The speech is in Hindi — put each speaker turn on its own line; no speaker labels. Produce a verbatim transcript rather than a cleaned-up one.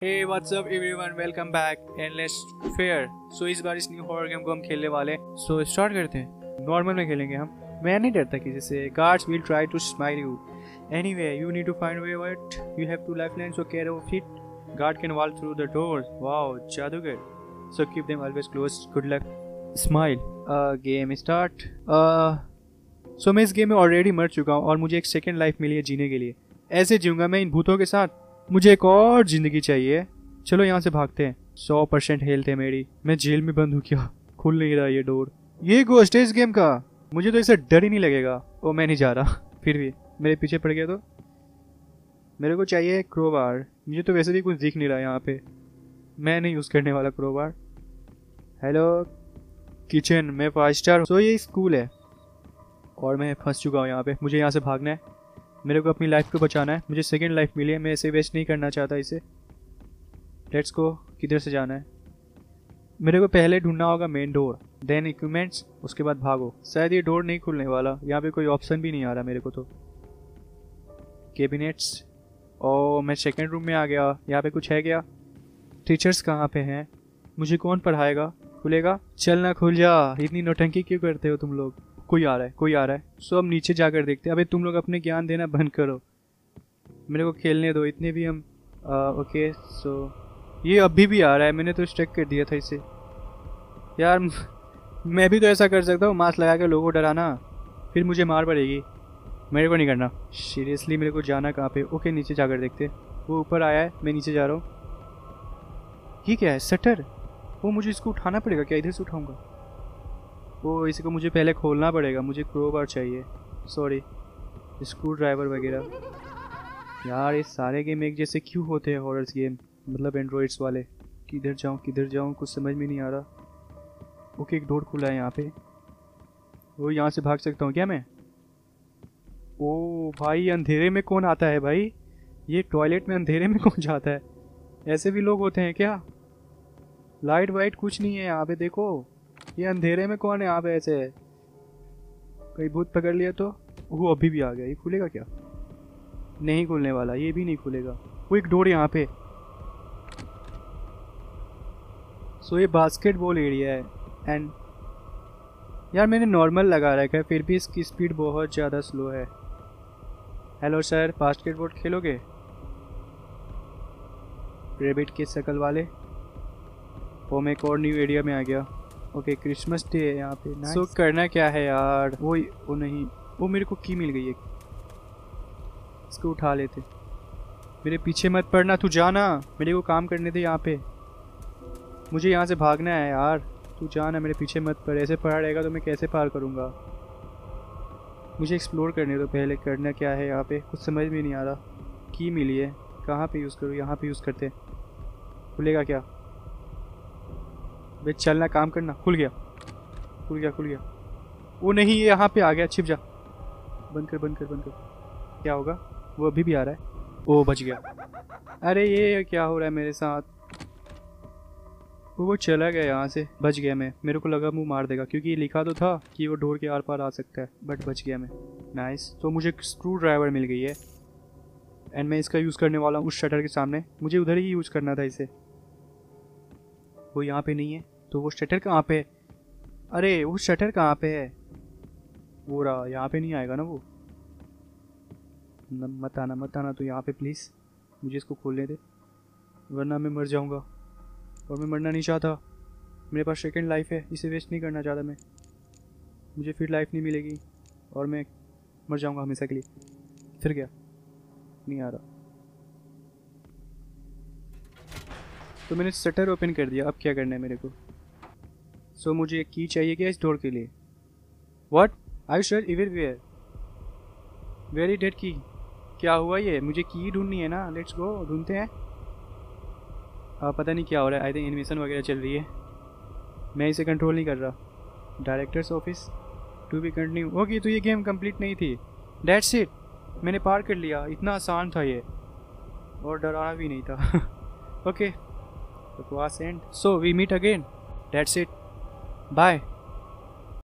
Hey, what's up everyone? Welcome back Endless Fair. So इस बार इस न्यू हॉरर गेम को हम खेलने वाले हैं. So स्टार्ट करते हैं. नॉर्मल में खेलेंगे हम. मैं नहीं डरता किसी से. Guards will try to smite you. Anyway, you need to find way out. You have two lifelines, so care of it. Guard can walk through the doors. Wow, जादूगर. So keep them always closed. Good luck. Smile. Uh, game start. Uh, so मैं इस गेम में ऑलरेडी मर चुका हूँ और मुझे एक सेकेंड लाइफ मिली है जीने के लिए. ऐसे जीऊँगा मैं इन भूतों के साथ. मुझे एक और जिंदगी चाहिए. चलो यहाँ से भागते हैं. सौ परसेंट हेल्थ है मेरी. मैं जेल में बंद हूँ क्या? खुल नहीं रहा ये डोर. ये घोस्ट है इस गेम का. मुझे तो इससे डर ही नहीं लगेगा. ओ मैं नहीं जा रहा. फिर भी मेरे पीछे पड़ गया तो. मेरे को चाहिए क्रोबार. मुझे तो वैसे भी कुछ दिख नहीं रहा यहाँ पे. मैं नहीं यूज़ करने वाला क्रोबार. Hello kitchen. मैं फाइव स्टार. सो ये स्कूल है और मैं फंस चुका हूँ यहाँ पे. मुझे यहाँ से भागना है. मेरे को अपनी लाइफ को बचाना है. मुझे सेकेंड लाइफ मिली है. मैं इसे वेस्ट नहीं करना चाहता इसे. Let's go. किधर से जाना है? मेरे को पहले ढूंढना होगा मेन डोर, देन इक्विपमेंट्स, उसके बाद भागो. शायद ये डोर नहीं खुलने वाला. यहाँ पे कोई ऑप्शन भी नहीं आ रहा मेरे को तो. कैबिनेट्स. ओ मैं सेकेंड रूम में आ गया. यहाँ पे कुछ है क्या? टीचर्स कहाँ पे हैं? मुझे कौन पढ़ाएगा? खुलेगा? चल ना खुल जा. इतनी नौटंकी क्यों करते हो तुम लोग? कोई आ रहा है. कोई आ रहा है. सो अब नीचे जाकर देखते हैं. अबे तुम लोग अपने ज्ञान देना बंद करो. मेरे को खेलने दो. इतने भी हम आ, ओके. सो ये अभी भी आ रहा है. मैंने तो स्टक कर दिया था इसे. यार मैं भी तो ऐसा कर सकता हूँ. मास्क लगा के लोगों को डराना. फिर मुझे मार पड़ेगी. मेरे को नहीं करना. सीरियसली मेरे को जाना कहाँ पे? ओके नीचे जाकर देखते. वो ऊपर आया है. मैं नीचे जा रहा हूँ. ये क्या है? शटर. वो मुझे इसको उठाना पड़ेगा क्या? इधर से उठाऊँगा? वो इसको मुझे पहले खोलना पड़ेगा. मुझे क्रोबार चाहिए. सॉरी स्क्रू ड्राइवर वगैरह. यार ये सारे गेम एक जैसे क्यों होते हैं हॉरर्स गेम, मतलब एंड्रॉइड्स वाले. किधर जाऊँ किधर जाऊँ कुछ समझ में नहीं आ रहा. ओके एक डोर खुला है यहाँ पे. वो यहाँ से भाग सकता हूँ क्या मैं? ओ भाई अंधेरे में कौन आता है भाई? ये टॉयलेट में अंधेरे में कौन जाता है? ऐसे भी लोग होते हैं क्या? लाइट वाइट कुछ नहीं है यहाँ पे. देखो ये अंधेरे में कौन है यहाँ पे? ऐसे कहीं भूत पकड़ लिया तो. वो अभी भी आ गया. ये खुलेगा क्या? नहीं खुलने वाला. ये भी नहीं खुलेगा. वो एक डोर यहाँ पे. सो ये बास्केटबॉल एरिया है. एंड यार मैंने नॉर्मल लगा रखा है फिर भी इसकी स्पीड बहुत ज़्यादा स्लो है. हेलो सर, बास्केटबॉल खेलोगे? रेबिट के शकल वाले. वो मैं एक और न्यू एरिया में आ गया. ओके क्रिसमस डे है यहाँ पे. सो so, करना क्या है यार? वो वो नहीं. वो मेरे को की मिल गई है. इसको उठा लेते. मेरे पीछे मत पड़ना. तू जाना. मेरे को काम करने दे यहाँ पे. मुझे यहाँ से भागना है यार. तू जाना. मेरे पीछे मत पड़. ऐसे पड़ा रहेगा तो मैं कैसे पार करूँगा? मुझे एक्सप्लोर करने दो पहले. करना क्या है यहाँ पे कुछ समझ में नहीं आ रहा. की मिली है. कहाँ पे यूज़ करूँ? यहाँ पे यूज़ करते. खुलेगा क्या? वे चलना काम करना. खुल गया खुल गया खुल गया. वो नहीं ये यहाँ पे आ गया. छिप जा. बंद कर बंद कर बंद कर. क्या होगा? वो अभी भी आ रहा है. ओ बच गया. अरे ये क्या हो रहा है मेरे साथ? वो वो चला गया यहाँ से. बच गया मैं. मेरे को लगा मुँह मार देगा क्योंकि ये लिखा तो था कि वो डोर के आर पार आ सकता है. बट बच गया मैं. नाइस. तो मुझे स्क्रू ड्राइवर मिल गई है एंड मैं इसका यूज़ करने वाला हूँ उस शटर के सामने. मुझे उधर ही यूज़ करना था इसे. वो यहाँ पे नहीं है तो वो शटर कहाँ पे है? अरे वो शटर कहाँ पे है? वो रहा. यहाँ पे नहीं आएगा ना वो. न, मत आना मत आना. तो यहाँ पे प्लीज़ मुझे इसको खोलने दे वरना मैं मर जाऊँगा. और मैं मरना नहीं चाहता. मेरे पास सेकंड लाइफ है. इसे वेस्ट नहीं करना चाहता मैं. मुझे फिर लाइफ नहीं मिलेगी और मैं मर जाऊँगा हमेशा के लिए. फिर क्या? नहीं आ रहा. तो मैंने शटर ओपन कर दिया. अब क्या करना है मेरे को? सो so, मुझे एक की चाहिए क्या इस डोर के लिए? What? I search everywhere. Very dead की. क्या हुआ ये? मुझे की ढूंढनी है ना. लेट्स गो ढूंढते हैं. आ, पता नहीं क्या हो रहा है. आई थिंक एनिमेशन वगैरह चल रही है. मैं इसे कंट्रोल नहीं कर रहा. Directors office to be continue. Okay तो ये गेम कंप्लीट नहीं थी. That's it. मैंने पार कर लिया. इतना आसान था ये और डराना भी नहीं था. ओके बकवास end. So we meet again. That's it. Bye.